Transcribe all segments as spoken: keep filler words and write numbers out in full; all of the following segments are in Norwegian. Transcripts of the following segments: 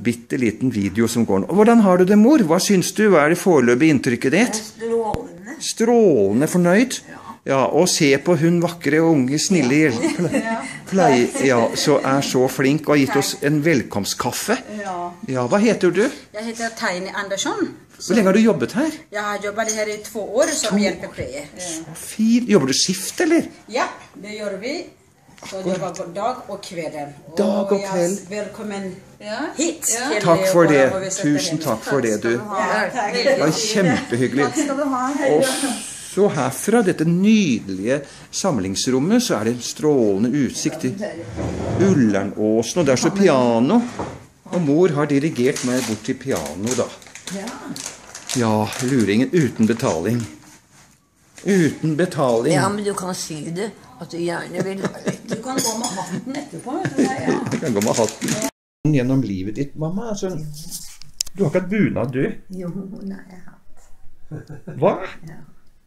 bitte liten video som går nå. Hvordan har du det, mor? Hva syns du? Hva er det foreløpige inntrykket ditt? Strålende. Strålende fornøyd? Ja, og se på hun vakre, unge, snille hjelpepleier, ja, så er så flink og har gitt oss en velkomstkaffe. Ja, hva heter du? Jeg heter Tiny Andersson. Hvor lenge har du jobbet her? Jeg har jobbet her i två år som hjelpepleier. Så fint. Jobber du skift, eller? Ja, det gjør vi. Så jeg jobber dag og kvelden. Dag og kveld. Velkommen hit. Takk for det. Tusen takk for det, du. Det var kjempehyggelig. Takk skal du ha. Og så herfra, dette nydelige samlingsrommet, så er det en strålende utsikt til Ullernåsen, og der står piano. Og mor har dirigert meg bort til piano, da. Ja, luringen uten betaling. Uten betaling. Ja, men du kan si det, at du gjerne vil. Du kan gå med hatten etterpå. Du kan gå med hatten. Gjennom livet ditt, mamma, altså, du har ikke hatt bunad, du? Jo, nei, jeg har hatt. Hva? Ja.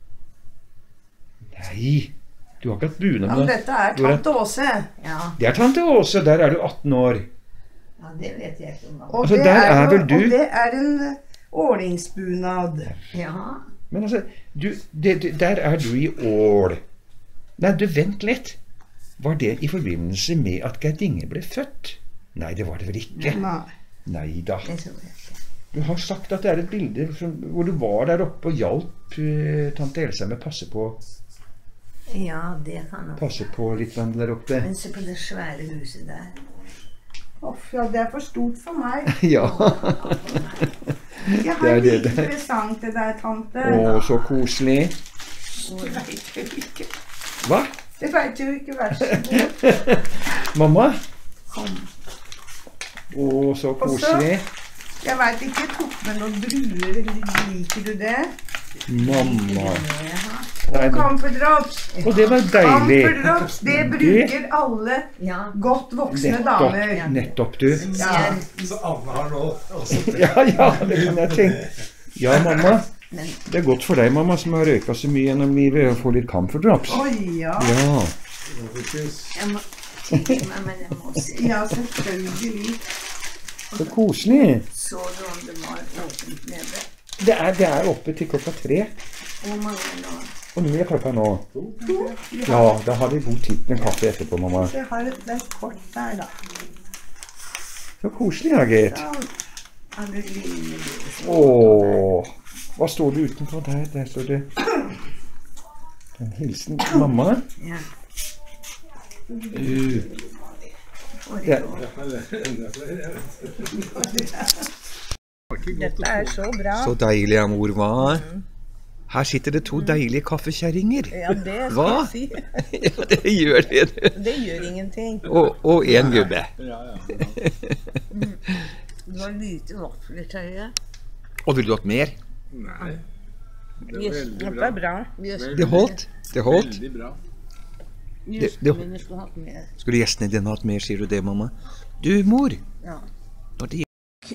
Nei, du har ikke hatt bunad. Ja, dette er tante Åse. Ja. Det er tante Åse, der er du atten år. Ja, det vet jeg ikke om. Og, Altså, det der er, er vel du? og det er en ålingsbunad. Ja. Men altså, du, det, det, der er du i Ål. Nei, du, vent litt. Var det i forbindelse med at Gerd Inge ble født? Nei, det var det vel ikke. Nei. Nei da. Det tror jeg ikke. Du har sagt at det er et bilde som, hvor du var der oppe og hjalp uh, tante Elsa med å passe på, Ja, det kan nok. passe på litt vann der oppe. Men se på det svære huset der. Off, ja, det er for stort for meg. Ja. Jeg Det har er en det liten der. presang til deg, tante. Å, så koselig. Det vet jeg ikke. Hva? Det vet jeg ikke, vær så god. Mamma? Kom. Å, så koselig. Jeg vet ikke, jeg tok med noen druer. Liker du det? Mamma. Og Nei, det- camphordrops. Og det var deilig. Camphordrops, det bruker alle Ja. godt voksne damer. Nettopp, nettopp du. Ja. Så Anne har nå også Ja, ja, det kunne jeg tenkt. Ja, mamma. Det er godt for deg, mamma, som har røyka så mye gjennom livet, å få litt camphordrops. Oi, ja. Ja. Jeg må tikke meg, men jeg må se. Ja, selvfølgelig. Så koselig. Så du om det var åpent nede? Det er, det er oppe til klokka tre. Hvor mange nå? Og nå er klokka nå. Ja, da har vi god tid til en kaffe etterpå, mamma. Jeg har et et kort der, da. Så koselig, ja, Gert. Ja, det ligner det. Åh, hva står det utenfor der? Der står det en hilsen til mamma. Ja. Uh. Ja. Dette er så bra. Så deilig, ja, mor, hva? Her sitter det to deilige kaffekjerringer. Ja, det skal Hva? jeg si. Ja, det gjør det, du. Det gjør ingenting. Og, og en gubbe. Det var lite vafler, Terje. Og vil du ha mer? Nei, det er Yes, veldig dette bra. er bra. Det holdt. Det holdt. Veldig bra. Det, det, Men jeg skulle hatt mer. skulle gjestene dine hatt mer, sier du det, mamma? Du, mor. Ja. Når det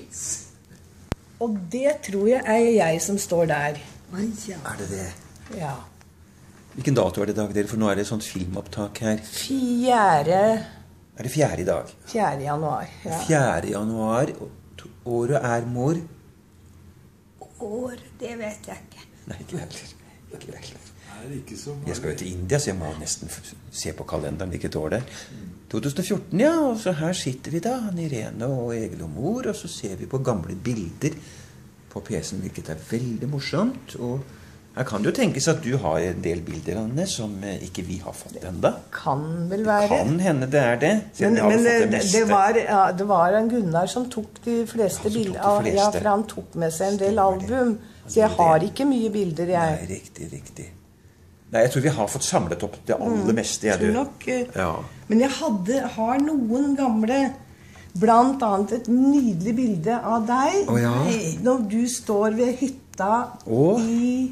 Og det tror jeg er jeg som står der. Oi, ja. er det det? Ja. Hvilken dato er det i dag, dere? For nå er det et sånt filmopptak her. Fjerde, Er det fjerde i dag? fjerde januar. Ja. Fjerde januar. og to- Året er mor. År, det vet jeg ikke. Nei, ikke heller. Ikke heller. Er det ikke så Jeg skal jo til India, så jeg må nesten f- se på kalenderen hvilket år det er. to tusen og fjorten, ja. Og så her sitter vi da, Irene og Egil og mor, og så ser vi på gamle bilder på P C-en, hvilket er veldig morsomt. Og her kan det jo tenkes at du har en del bilder, Anne, som eh, ikke vi har fått enda. Kan vel være. Kan hende det er det. Selv Men, om vi men har fått det, det meste. det, var, ja, det var en Gunnar som tok de fleste Ja, som tok de bilder. Ja, fleste. for han tok med seg en del Stemmer det. album. Så jeg har ikke mye bilder, jeg. Nei, riktig, riktig. Nei, jeg tror vi har fått samlet opp det aller meste, jeg, Tror du. nok, eh, Ja. Men jeg hadde, har noen gamle, blant annet et nydelig bilde av deg. Å, ja. Når du står ved hytta Å. i...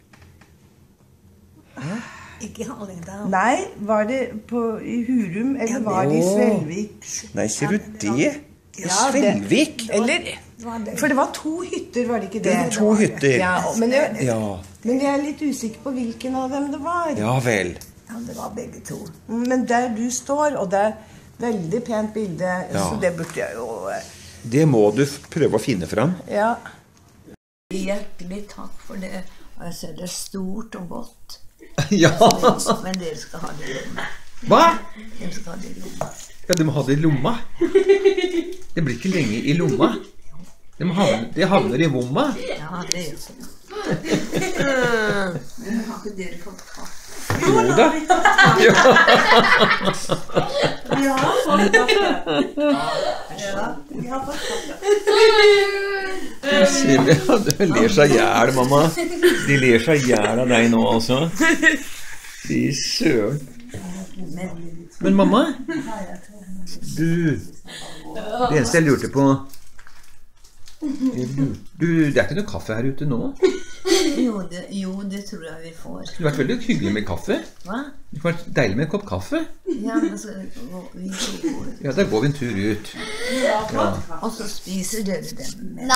Ikke Hallingdal. Nei, var det på, i Hurum, eller var det i Å. Svelvik? Nei, ser du det? Ja, det- Svelvik? Eller, for det var to hytter, var det ikke det? Det var to hytter. Ja, men jeg, Ja. men jeg er litt usikker på hvilken av dem det var. Ja vel. Ja, det var begge to. Men der du står, og det er veldig pent bilde, Ja. så det burde jeg jo... Det må du prøve å finne fram. Ja. Hjertelig takk for det. Og jeg ser det er stort og godt. Ja! Men dere skal ha det i lomma. Hva? Dere skal ha det i lomma. Ja, du må ha det i lomma. Det blir ikke lenge i lomma. Det, må havne, det havner i vomma. Ja, det er sånn. Men har ikke dere fått kaffe? Jo da. Ja. Vi har fått kaffe. Ja, vi har fått kaffe. Silje, du ler seg ihjel, mamma. De ler seg ihjel av deg nå, altså. Fy søren. Men mamma, du, det eneste jeg lurte på, du, det er ikke noe kaffe her ute nå? Jo det, jo, det tror jeg vi får. Det har vært veldig hyggelig med kaffe. Hva? Det har vært deilig med en kopp kaffe. Ja, men så går vi går. Ja, da går vi en tur ut. Ja. Og så spiser dere dem med.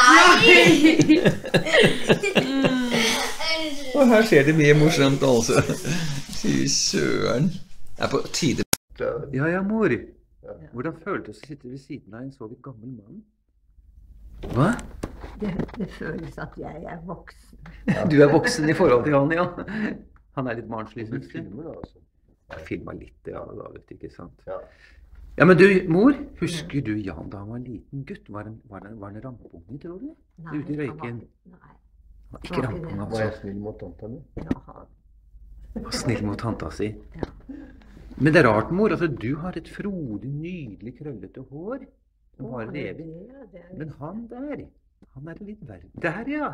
Og her skjer det mye morsomt, altså. Fy søren. Det er på tide. Ja, ja, mor. Hvordan føltes det å sitte ved siden av en så vidt gammel mann? Hva? Det, det føles at jeg er voksen. Du er voksen i forhold til han, ja. Han er litt barnslig, synes du? Jeg filmet litt, ja, da vet du, ikke sant? Ja. Ja, men du, mor, husker du Jan da han var en liten gutt? Var han, var han, var han rampunge, tror du? Nei, ute i røyken? Nei. Ikke rampunge, altså. Var jeg snill mot tanta mi? Ja, han. Var snill mot tanta si. Ja. Men det er rart, mor, altså du har et frodig, nydelig, krøllete hår. Som har levet. Men han der, han er litt verre. Der, ja.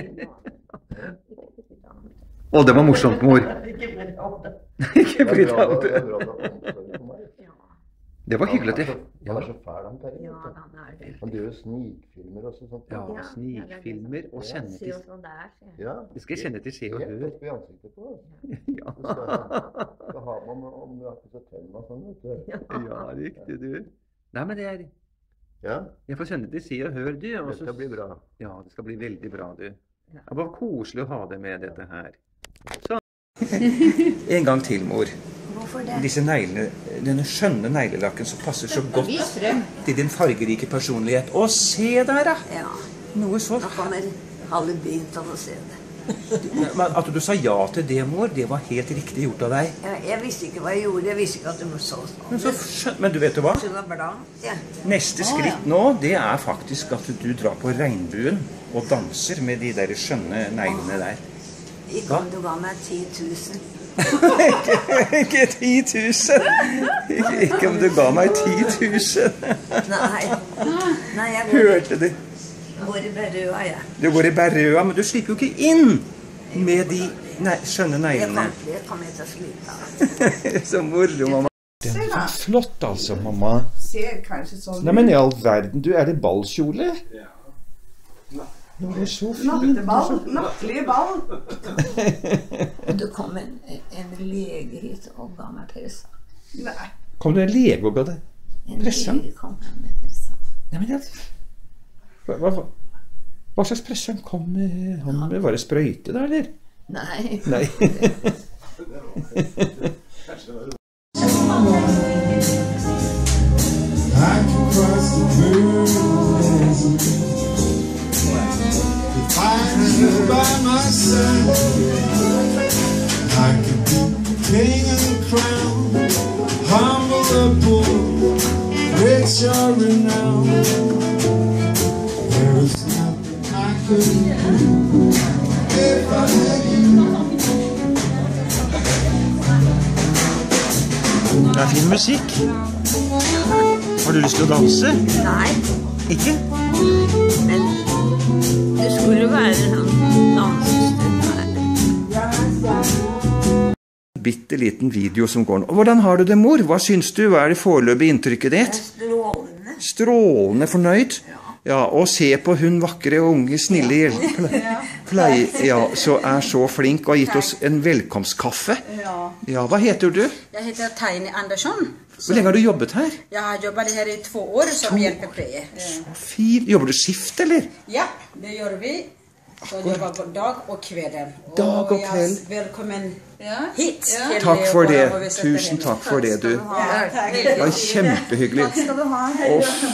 Å, det var morsomt, mor. Ikke bry deg om det. Det var hyggelig at jeg... Han er så fæl, han der. Ja, han er det. Han gjør snikfilmer og sånt. Ja, snikfilmer og kjenne til... Ja. Det skal jeg kjenne til Se og Hør. Helt opp i ansiktet på oss. Ja. Så har man om du har ikke så tennene og sånn, vet du. Ja, riktig, du. Nei, men det er... Ja. Jeg får kjenne til Se og Hør, du. Og så... Dette blir bra. Ja, det skal bli veldig bra, du. Det var koselig å ha det med dette her. Så. En gang til, mor. Hvorfor det? Disse neglene, denne skjønne neglelakken som passer så godt til din fargerike personlighet. Å, se der, da! Ja. Noe så... Nå kommer halve byen til å se det. Men at du sa ja til det, mor, det var helt riktig gjort av deg. Ja, jeg visste ikke hva jeg gjorde. Jeg visste ikke at det var så sånn. Men, så skjøn... Men du vet du hva? Det var blankt, ja. Neste skritt nå, det er faktisk at du drar på regnbuen og danser med de der skjønne neglene der. Ikke om du ga meg ti tusen. ikke, ikke ti tusen. Ikke, ikke om du ga meg ti tusen. Nei. Nei, jeg går, Hørte du? går i Berøa, jeg. Du går i Berøa, men du slipper jo ikke inn med de ne skjønne Det neglene. kom, det kom jeg til å slutte av. Så moro, mamma. Den var flott, altså, mamma. Ser kanskje sånn Nei, men i all verden, du, er det ballkjole? Ja. Det er så fint. natteball. Nattlige ball. Det kom en, en lege hit og ga meg pressa. Nei. Kom det en lege og ga deg? En Pressan? lege kom med pressa. Nei, men det... Hva, hva, hva slags pressan kom med? Han med bare sprøyte da, eller? Nei. Nei. I can cross the moon to find you by my side. I could be king of the crown, humble the poor, rich or renowned. There is nothing I couldn't do if I had you. Det er fin musikk. Har du lyst til å danse? Nei, Ikke? men det skulle være en dansested her. Bitte liten video som går nå. Hvordan har du det, mor? Hva syns du? Hva er det foreløpige inntrykket ditt? Strålende. Strålende fornøyd? Ja, og se på hun vakre, unge, snille pleie, ja, så er så flink og har gitt oss en velkomstkaffe. Ja, hva heter du? Jag heter Tiny Andersson. Hvor lenge har du jobbet her? Jag har jobbat här i två år som hjälpepleje. Fint. Jobber du skift, eller? Ja, det gör vi. Så jag jobbar på dag och kvällen. Dag och kväll. jag- Välkommen hit. till Takk for våra det. Översättare. Tusen takk for det, du. Ja, tack. Det var kjempehyggelig. Å,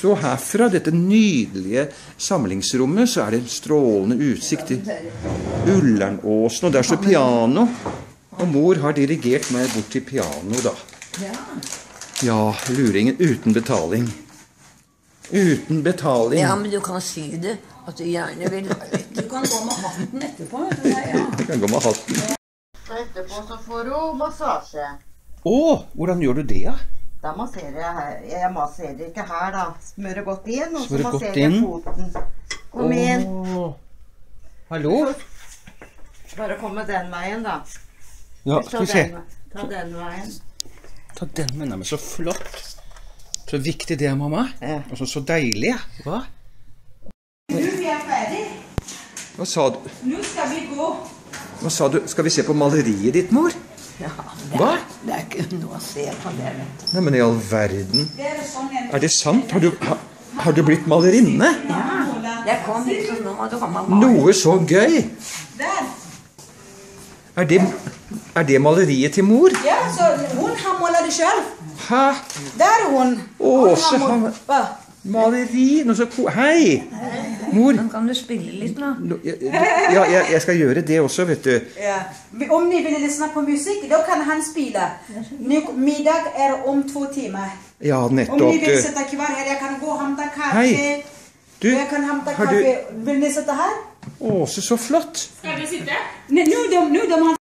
Så herfra, dette nydelige samlingsrommet, så er det en strålende utsikt til Ullernåsen, og der står piano. Og mor har dirigert meg bort til piano, da. Ja, luringen uten betaling. Uten betaling. Ja, men du kan si det, at du gjerne vil. Du kan gå med hatten etterpå. vet du, ja. Jeg kan gå med hatten. Så etterpå så får du massasje. Å, hvordan gjør du det, ja? Da masserer jeg her. Jeg masserer ikke her, da. Smører godt inn, og så Smører godt masserer jeg inn. foten. Kom inn. Åh. Hallo? Bare kom med den veien, da. Ja, Ta skal vi se. den, ta den veien. Ta den med, men så flott. Så viktig det er, mamma. Ja. Og så, så deilig, ja. Hva? Nu er vi ferdig. Hva sa du? Nu skal vi gå. Hva sa du? Skal vi se på maleriet ditt, mor? Ja, Hva? det er ikke noe å se på det, vet du. Nei, men i all verden. Det er sånn en... Er det sant? Har du, ha, har du blitt malerinne? Jeg kom hit, så nå må du komme og male. Noe så gøy! Der. Er det, er det maleriet til mor? Ja, så hun har målet det selv. Hæ? Der er hun. Åse Hun har har målt- Hva? maleri. Noe så ko... Hei! Mor. Men kan du spille litt nå? Nå- Ja, jeg, jeg skal gjøre det også, vet du. Ja. Om ni vill lyssna på musik, då kan han spela. Nu, middag är om två timmar. Ja, Om nettopp. ni vill Du. sitta kvar här, jag kan gå och hämta kaffe. Hei. Du, Jag kan hämta har kaffe. du... Vill ni sitta här? Åse, så flott. Ska vi sitta? Nej, nu de, nu de har...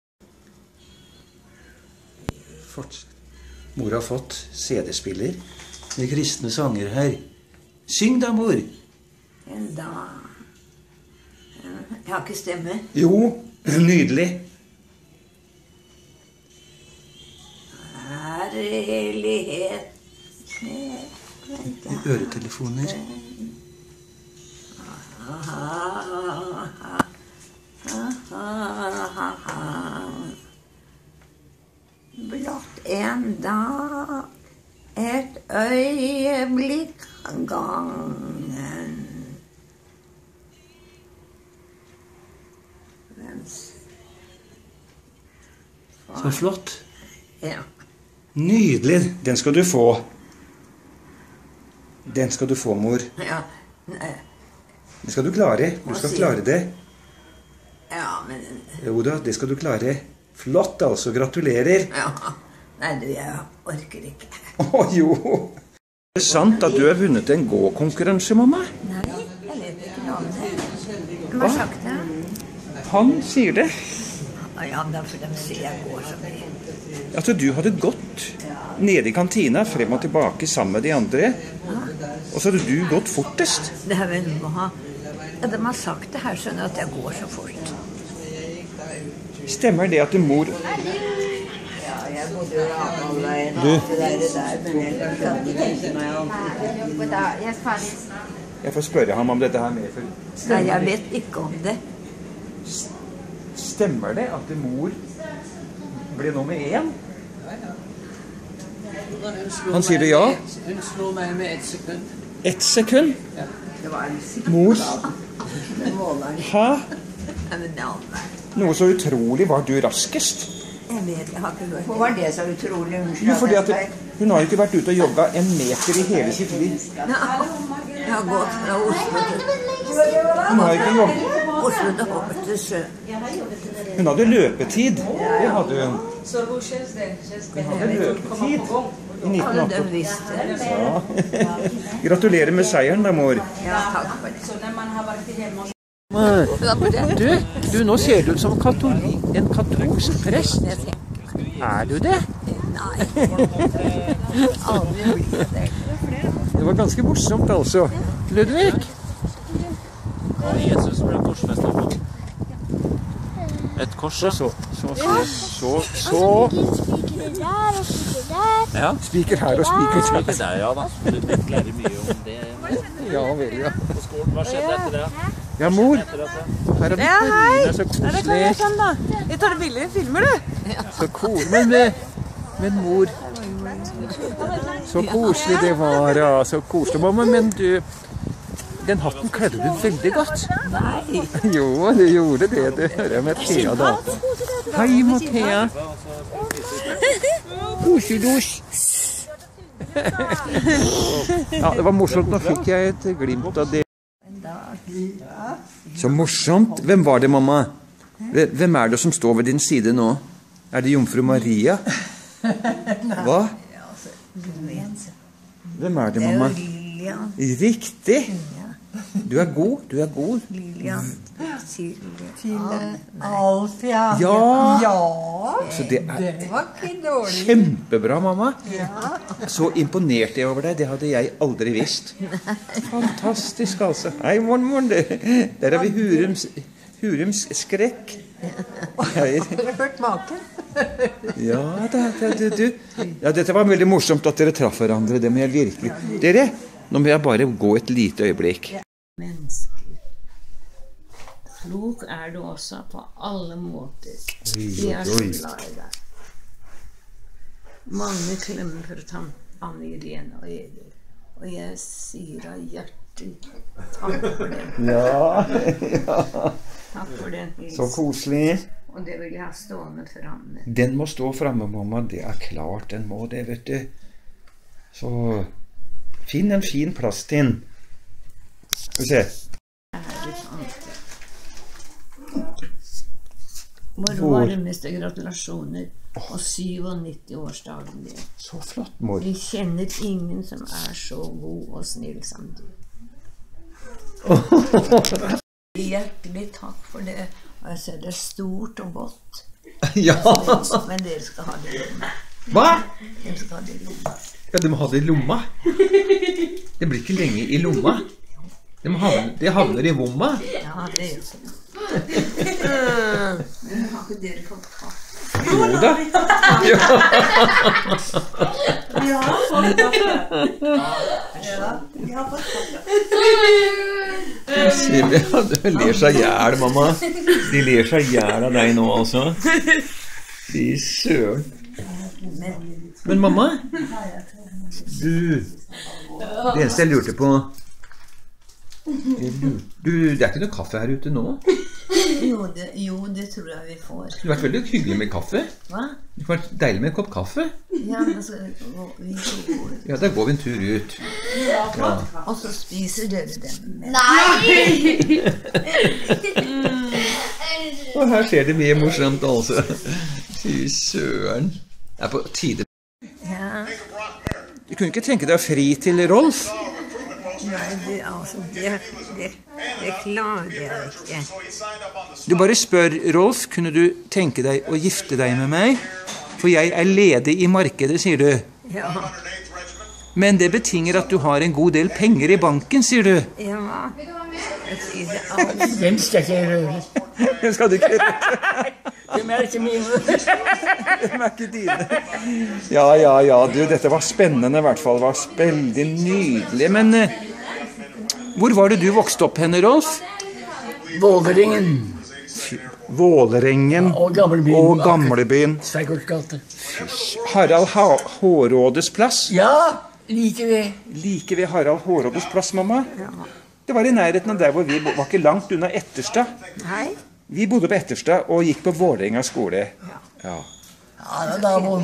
Fortsett. Mor har fått C D-spiller med kristne sanger her. Syng da, mor. En dag. Jeg har ikke stemme. Jo, nydelig. Herlighet. Øretelefoner. Blott en dag, et øyeblikk av gangen. Mens, Så flott. ja. Nydelig. Den skal du få. Den skal du få, mor. Ja, nei, Det skal du klare. Du skal klare det. ja, men Jo da, det skal du klare. Flott, altså. Gratulerer. ja. Nei, du, jeg orker ikke. Å, jo. Er det sant at du har vunnet en gå-konkurranse, mamma? Nei, jeg vet ikke noe om det. Hvem har sagt det? Han sier det. Ja, det er for de sier jeg går så mye. Altså, du hadde gått nede i kantina, frem og tilbake sammen med de andre. Og så hadde du gått fortest. Det er vel noe å ha. Ja, de har sagt det her, skjønner at jeg går så fort. Stemmer det at mor... Ja, jeg bodde jo Ramalveien Du. og alt det der, der, men jeg kan ikke tenke meg om. Jeg får spørre ham om dette her med, for Nei, jeg vet ikke om det. stemmer det at mor ble nummer én? Han sier det ja. Hun slo meg med ett sekund. Ett sekund? Det var en Mor? med måleren. Hæ? Ja, men det er all verden. Noe så utrolig. Var du raskest? Jeg vet, jeg har ikke hørt det. Hva var det så utrolig? Unnskyld. Jo, fordi at hun har jo ikke vært ute og jogga en meter i hele sitt liv. Jeg har gått fra Oslo til, Hun har ikke jogget. Oslo til Håpet til sjø. Hun hadde løpetid. Det hadde hun. Så god känns det. Känns det Hun hadde løpetid i Hadde de nitten åtti. visst det? Ja. Gratulerer med seieren da, mor. Ja, takk for det. Så när man har varit hemma och... Du, du, nå ser du ut som katolik, en katolsk prest. Er du det? Nei. Aldri blitt det. Det var ganske morsomt, altså. Ludvig? Jesus ble korsfestet på. Et kors, Så, så, så, så, så. Ja. Spiker her og spiker Ikke der. der, ja da. Du fikk lære mye om det Ja vel, ja. på skolen. Hva skjedde etter det? Ja, mor. Etter at det? Her er Viktorina, så koselig. Sånn da. Jeg tar bilder, filmer du? Så koselig. Men, med- men mor, så koselig det var, ja. Så koselig, mamma. Men du, den hatten kledde du veldig godt. Nei. Jo, det gjorde det. Det hører jeg med Thea da. Hei, Mathea. Kosedosj. Ja, det var morsomt. Nå fikk jeg et glimt av det. Så morsomt. Hvem var det, mamma? Hvem er det som står ved din side nå? Er det jomfru Maria? Hva? Hvem er det, mamma? Riktig! Du er god, du er god. Lilian. Til Alfia. Ja! Ja. Så det er Det var ikke dårlig. kjempebra, mamma. Ja. Så imponert jeg over deg, det hadde jeg aldri visst. Fantastisk, altså. Hei, morgen, morgen. Der er vi Hurums, Hurums skrekk. Hei. Har du hørt maken? Ja, det, det, det, du. Ja, dette var veldig morsomt at dere traff hverandre. Det må jeg virkelig. Dere, nå må jeg bare gå et lite øyeblikk. Mennesker. Klok er du også på alle måter. Vi er så glad i deg. Mange klemmer for Anne Irene og Egil. Og jeg sier av hjertet takk for det. Ja, ja. Takk for den Så hilsen. koselig. Og det vil jeg ha stående framme. Den må stå framme, mamma. Det er klart den må det, vet du. Så finn en fin plass til den. Skal vi se. Ærlig tante. Vår varmeste gratulasjoner på syvognitti-årsdagen din. Så flott, mor. Vi kjenner ingen som er så god og snill som du. Hjertelig takk for det. Og jeg ser det er stort og godt. Ja. Men dere skal ha det i lomma. Hva? Dere skal ha det i lomma. Ja, du må ha det i lomma. Det blir ikke lenge i lomma. Det, må havne, det havner i vomma. Ja, det gjør sånn. Men har ikke dere fått kaffe? Jo da. Ja. Vi har fått kaffe. Ja, vi har fått kaffe. Silje, du ler seg ihjel, mamma. De ler seg ihjel av deg nå, altså. Fy søren. Men mamma, du, det eneste jeg lurte på, jeg lurte, du, det er ikke noe kaffe her ute nå? Jo det, jo, det tror jeg vi får. Det har vært veldig hyggelig med kaffe. Hva? Det har vært deilig med en kopp kaffe. Ja, men så går vi går. Ja, da går vi en tur ut. Ja. Og så spiser dere dem med. Og her skjer det mye morsomt, altså. Fy søren. Det er på tide. Ja, Du kunne ikke tenke deg fri til Rolf? nei, det, altså, det, det, det klarer jeg ikke. Du bare spør, Rolf, kunne du tenke deg å gifte deg med meg? For jeg er ledig i markedet, sier du. Ja, Men det betinger at du har en god del penger i banken, sier du. ja. Jeg sier det alt. Den skal ikke jeg røre. Det skal du ikke gjøre. De er ikke mine. De er ikke dine. Ja, ja, ja, du, dette var spennende i hvert fall. Det var veldig nydelig. Men eh, hvor var det du vokste opp henne, Rolf? Vågeringen Vålerengen og Gamlebyen. og Gamlebyen. Sveigårds gate. Harald ha Hårrådes plass. Ja, like ved. Like ved Harald Hårrådes plass, mamma. Det var i nærheten av der hvor vi bo- var ikke langt unna Etterstad. Hei. Vi bodde på Etterstad og gikk på Vålerenga skole. Ja. Ja, det er naboen.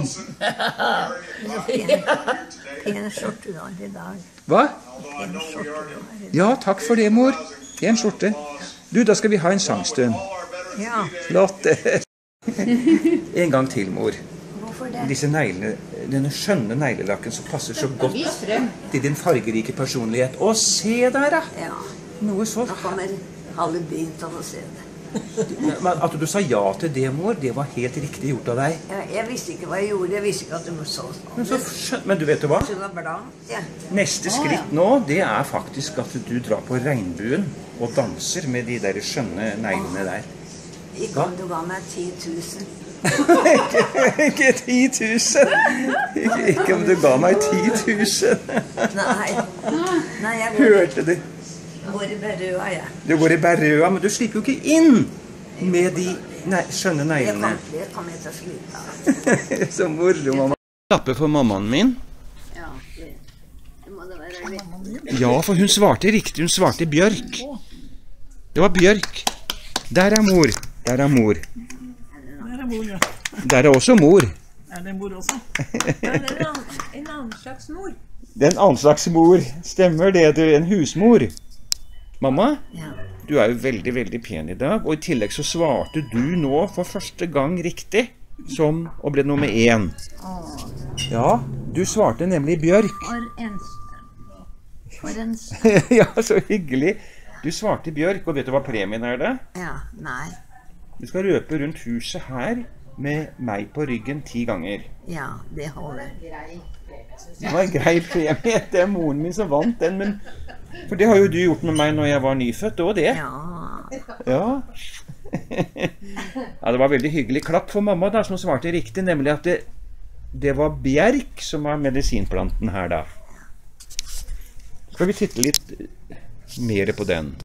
Pen skjorte du har i dag. Hva? Pen skjorte du har i dag. Ja, takk for det, mor. En skjorte. Du, da skal vi ha en sangstund. Ja, Flott. En gang til, mor. hvorfor det? Disse neglene, denne skjønne neglelakken som passer så godt til din fargerike personlighet. Å, se der, da! Ja, Noe så nå kommer halve byen til å se det. Men at du sa ja til det, mor, det var helt riktig gjort av deg. Ja, jeg visste ikke hva jeg gjorde, jeg visste ikke at du må så sånn. Men, så skjøn... Men du vet du hva? Så var bra. Ja. Neste skritt nå, det er faktisk at du drar på regnbuen og danser med de der skjønne neglene der. Ikke om du ga meg ti tusen. ikke ikke ti tusen! Ikke, ikke om du ga meg ti tusen! Nei. Nei, jeg går, Hørte du? går i Berøa, jeg. Du går i Berøa, men du slipper jo ikke inn med de ne skjønne Det neglene. kan, det kan jeg ta slitt av. Så moro, mamma. Klappe for mammaen min. Ja, det, det må det være litt. Ja, for hun svarte riktig. Hun svarte Bjørk. Det var Bjørk. Der er mor. Der er mor. Der er også mor. Er det mor også? Det er en annen, en annen slags mor. Det er en annen slags mor. Stemmer det, du er en husmor. Mamma, Ja. du er jo veldig, veldig pen i dag, og i tillegg så svarte du nå for første gang riktig, som å ble nummer én. Åh, Ja, du svarte nemlig Bjørk. for en... For en... Ja, så hyggelig. Du svarte Bjørk, og vet du hva premien er da? Ja, nei. Du skal røpe rundt huset her med meg på ryggen ti ganger. Ja, det holder. Det var en grei premie. Det er moren min som vant den, men... For det har jo du gjort med meg når jeg var nyfødt, og det. Ja. Ja. Ja, det var veldig hyggelig. Klapp for mamma da, som svarte riktig, nemlig at det, det var bjerk som var medisinplanten her da. Skal vi titte litt mer på den?